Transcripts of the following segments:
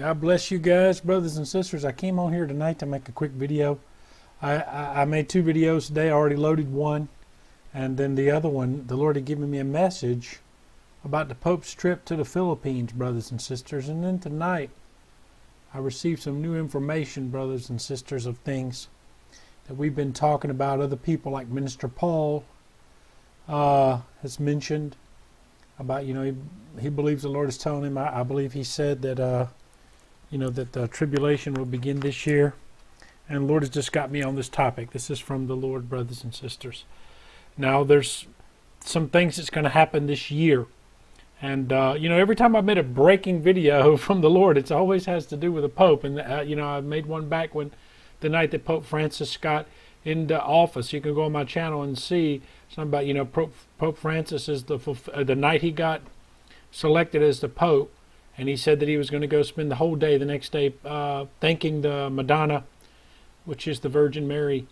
God bless you guys, brothers and sisters. I came on here tonight to make a quick video. I made 2 videos today. I already loaded one. And then the other one, the Lord had given me a message about the Pope's trip to the Philippines, brothers and sisters. And then tonight, I received some new information, brothers and sisters, of things that we've been talking about. Other people like Minister Paul has mentioned about, he believes the Lord is telling him. I believe he said that, that the tribulation will begin this year. And the Lord has just got me on this topic. This is from the Lord, brothers and sisters. Now, there's some things that's going to happen this year. And, every time I made a breaking video from the Lord, it always has to do with the Pope. And, I made one back when the night that Pope Francis got into office. You can go on my channel and see something about, Pope Francis is the night he got selected as the Pope. And he said that he was going to go spend the whole day, the next day, thanking the Madonna, which is the Virgin Mary.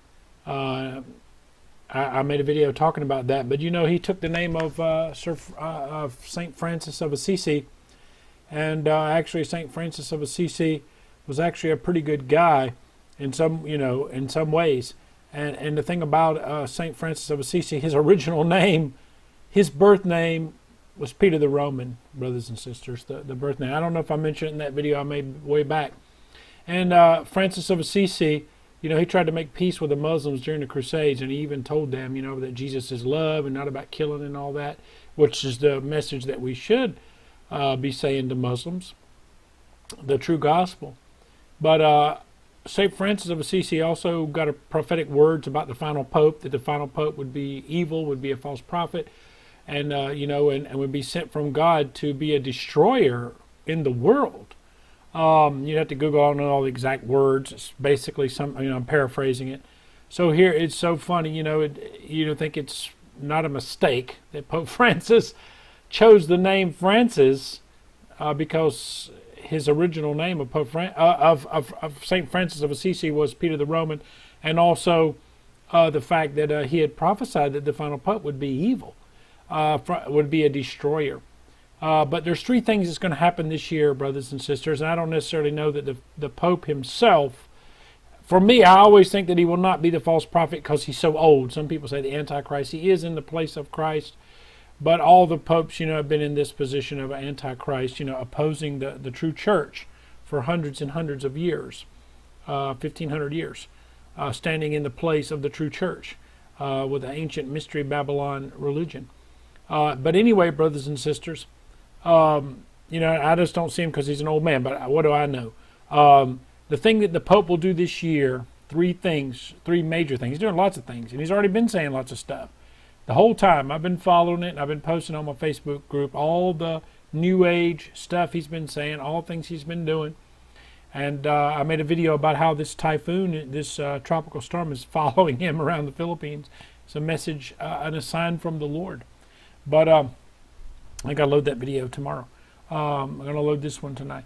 I made a video talking about that. But, he took the name of St. Francis of Assisi. And actually, St. Francis of Assisi was actually a pretty good guy in some ways. And the thing about St. Francis of Assisi, his original name, his birth name was Peter the Roman, brothers and sisters, the birth name. I don't know if I mentioned it in that video I made way back. And Francis of Assisi, he tried to make peace with the Muslims during the Crusades, and he even told them, that Jesus is love and not about killing and all that, which is the message that we should be saying to Muslims, the true gospel. But St. Francis of Assisi also got a prophetic words about the final pope, that the final pope would be evil, would be a false prophet, and and would be sent from God to be a destroyer in the world. You'd have to Google, I don't know all the exact words. It's basically I'm paraphrasing it. So here, it's so funny, you think it's not a mistake that Pope Francis chose the name Francis because his original name of of St. Francis of Assisi was Peter the Roman, and also the fact that he had prophesied that the final pope would be evil, would be a destroyer. But there's 3 things that's going to happen this year, brothers and sisters, and I don't necessarily know that the Pope himself, for me, I always think that he will not be the false prophet because he's so old. Some people say the Antichrist. He is in the place of Christ, but all the popes, have been in this position of Antichrist, opposing the true church for hundreds and hundreds of years, 1,500 years, standing in the place of the true church with the ancient mystery Babylon religion. But anyway, brothers and sisters, I just don't see him because he's an old man, but what do I know? The thing that the Pope will do this year, 3 major things. He's doing lots of things, and he's already been saying lots of stuff. The whole time I've been following it, and I've been posting on my Facebook group all the New Age stuff he's been saying, all things he's been doing. And I made a video about how this typhoon, this tropical storm is following him around the Philippines. It's a message and a sign from the Lord. But I got to load that video tomorrow. I'm going to load this one tonight.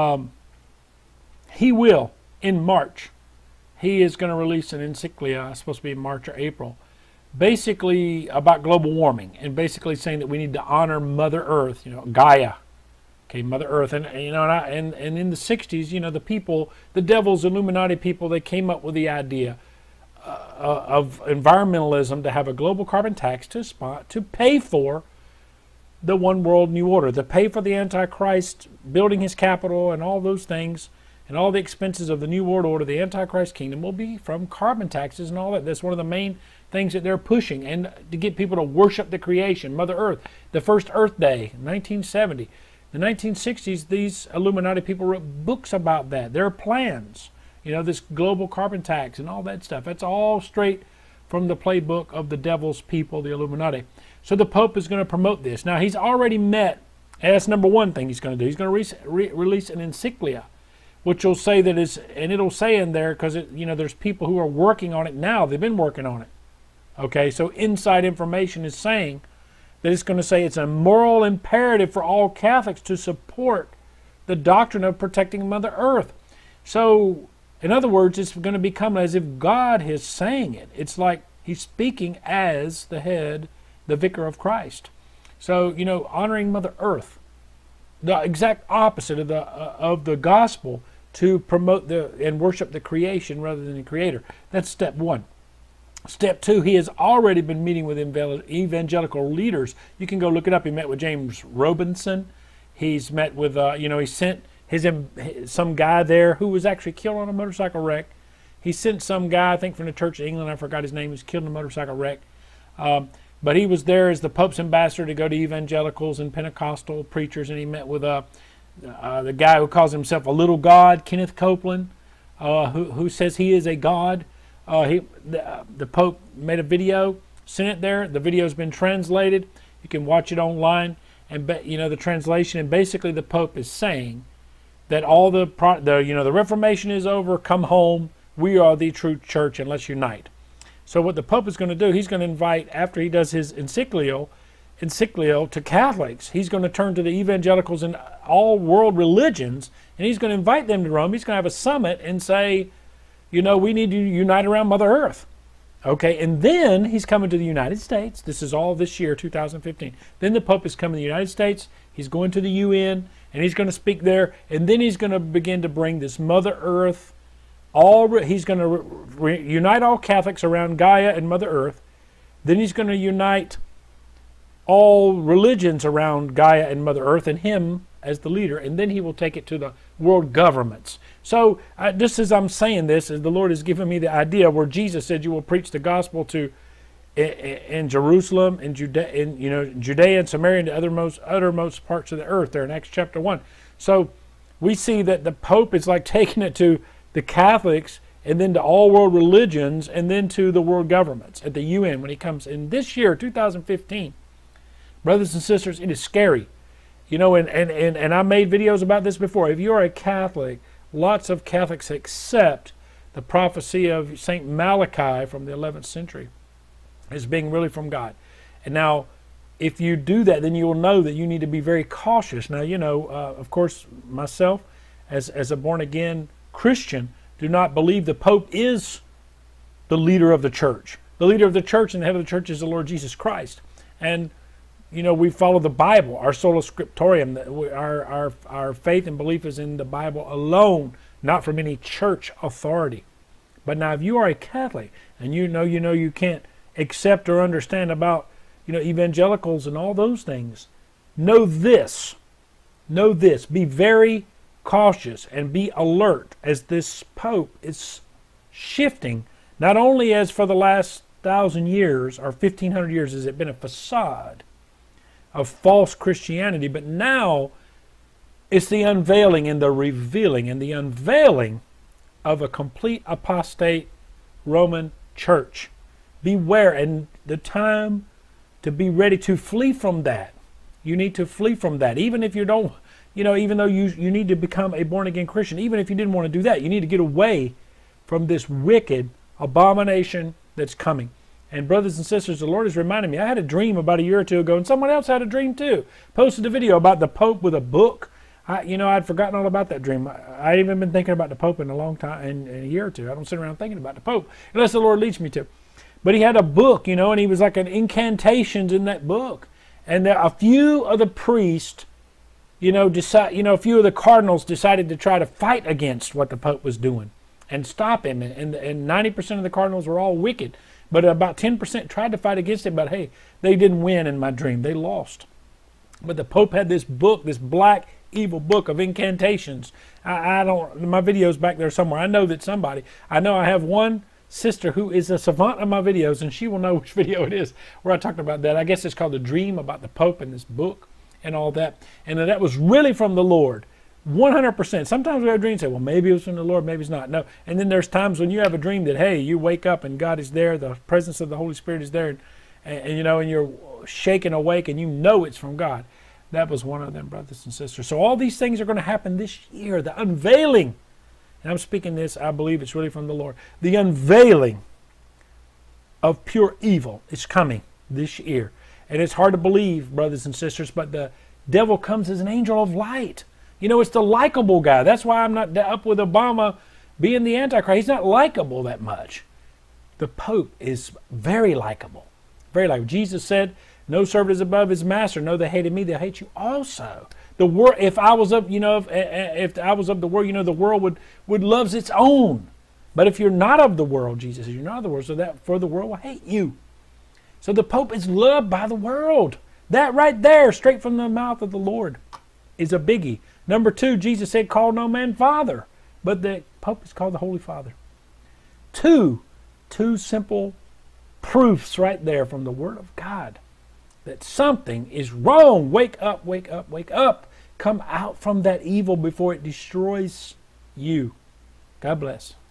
He will, in March, he is going to release an encyclica, it's supposed to be in March or April, basically about global warming, and basically saying that we need to honor Mother Earth, Gaia, okay, Mother Earth. And and in the 60s, the people, the devil's Illuminati people, they came up with the idea of environmentalism, to have a global carbon tax to pay for the one world new order, to pay for the Antichrist building his capital and all those things, and all the expenses of the new world order. The Antichrist kingdom will be from carbon taxes and all that. That's one of the main things that they're pushing, and to get people to worship the creation, Mother Earth. The first Earth Day, 1970. The 1960s, these Illuminati people wrote books about that, their plans. This global carbon tax and all that stuff. That's all straight from the playbook of the devil's people, the Illuminati. So the Pope is going to promote this. Now, he's already met, and that's number 1 thing he's going to do. He's going to release an encyclica, which will say that and it'll say in there, because there's people who are working on it now. They've been working on it. Okay, so inside information is saying that it's going to say it's a moral imperative for all Catholics to support the doctrine of protecting Mother Earth. So, in other words, it's going to become as if God is saying it. It's like he's speaking as the head, the vicar of Christ. So, honoring Mother Earth. the exact opposite of the gospel, to promote and worship the creation rather than the Creator. That's step one. Step two, he has already been meeting with evangelical leaders. You can go look it up. He met with James Robinson. He's met with, he sent some guy there who was actually killed on a motorcycle wreck. He sent some guy, I think from the Church of England, I forgot his name, he was killed in a motorcycle wreck. But he was there as the Pope's ambassador to go to evangelicals and Pentecostal preachers, and he met with the guy who calls himself a little god, Kenneth Copeland, who says he is a god. The Pope made a video, sent it there. The video's been translated. You can watch it online, and the translation. And basically, the Pope is saying that all the Reformation is over. Come home. We are the true church, and let's unite. So what the Pope is going to do, he's going to invite, after he does his encyclical to Catholics, he's going to turn to the evangelicals and all world religions, and he's going to invite them to Rome. He's going to have a summit and say, we need to unite around Mother Earth. Okay, and then he's coming to the United States. This is all this year, 2015. Then the Pope is coming to the United States. He's going to the UN, and he's going to speak there, and then he's going to begin to bring this Mother Earth. He's going to unite all Catholics around Gaia and Mother Earth. Then he's going to unite all religions around Gaia and Mother Earth, and him as the leader, and then he will take it to the world governments. So just as I'm saying this, as the Lord has given me the idea where Jesus said you will preach the gospel to in Jerusalem, in Judea and Samaria, and the uttermost parts of the earth, there in Acts chapter 1. So we see that the Pope is like taking it to the Catholics, and then to all world religions, and then to the world governments at the UN when he comes in this year, 2015. Brothers and sisters, it is scary. And I made videos about this before. If you're a Catholic, lots of Catholics accept the prophecy of St. Malachi from the 11th century as being really from God. And now, if you do that, then you will know that you need to be very cautious. Now, of course, myself, as a born-again Christian, do not believe the Pope is the leader of the church. The leader of the church and the head of the church is the Lord Jesus Christ. And we follow the Bible, our sola scriptorium. Our faith and belief is in the Bible alone, not from any church authority. But now, if you are a Catholic and you can't accept or understand about evangelicals and all those things, know this. Be very cautious and be alert as this Pope is shifting. Not only as for the last 1,000 years or 1,500 years has it been a facade of false Christianity, but now it's the unveiling and the revealing and the unveiling of a complete apostate Roman church. Beware, and the time to be ready to flee from that. You need to flee from that. Even if you don't, even though you need to become a born-again Christian, even if you didn't want to do that, you need to get away from this wicked abomination that's coming. And brothers and sisters, the Lord is reminding me, I had a dream about a year or two ago, and someone else had a dream too. Posted a video about the Pope with a book. I'd forgotten all about that dream. I ain't even been thinking about the Pope in a long time, in a year or two. I don't sit around thinking about the Pope, unless the Lord leads me to. But he had a book, and he was like an incantations in that book. And a few of the priests, a few of the cardinals decided to try to fight against what the Pope was doing and stop him. And 90% of the cardinals were all wicked. But about 10% tried to fight against it, but hey, they didn't win in my dream. They lost. But the Pope had this book, this black, evil book of incantations. My video's back there somewhere. I know I have one sister who is a savant of my videos, and she will know which video it is where I talked about that. I guess it's called The Dream About the Pope and this book and all that. And that was really from the Lord. 100%. Sometimes we have dreams and say, well, maybe it was from the Lord, maybe it's not. No. And then there's times when you have a dream that, hey, you wake up and God is there, the presence of the Holy Spirit is there, and you're shaken awake and it's from God. That was one of them, brothers and sisters. So all these things are going to happen this year. The unveiling, and I'm speaking this, I believe it's really from the Lord. The unveiling of pure evil is coming this year. And it's hard to believe, brothers and sisters, but the devil comes as an angel of light. It's the likable guy. That's why I'm not up with Obama being the Antichrist. He's not likable that much. The Pope is very likable. Very likable. Jesus said, no servant is above his master. No, they hated me, they'll hate you also. The world, if I was of, if I was of the world, the world would loves its own. But if you're not of the world, Jesus says, you're not of the world, so that for the world will hate you. So the Pope is loved by the world. That right there, straight from the mouth of the Lord, is a biggie. Number 2, Jesus said, call no man Father. But the Pope is called the Holy Father. Two simple proofs right there from the Word of God that something is wrong. Wake up, wake up, wake up. Come out from that evil before it destroys you. God bless.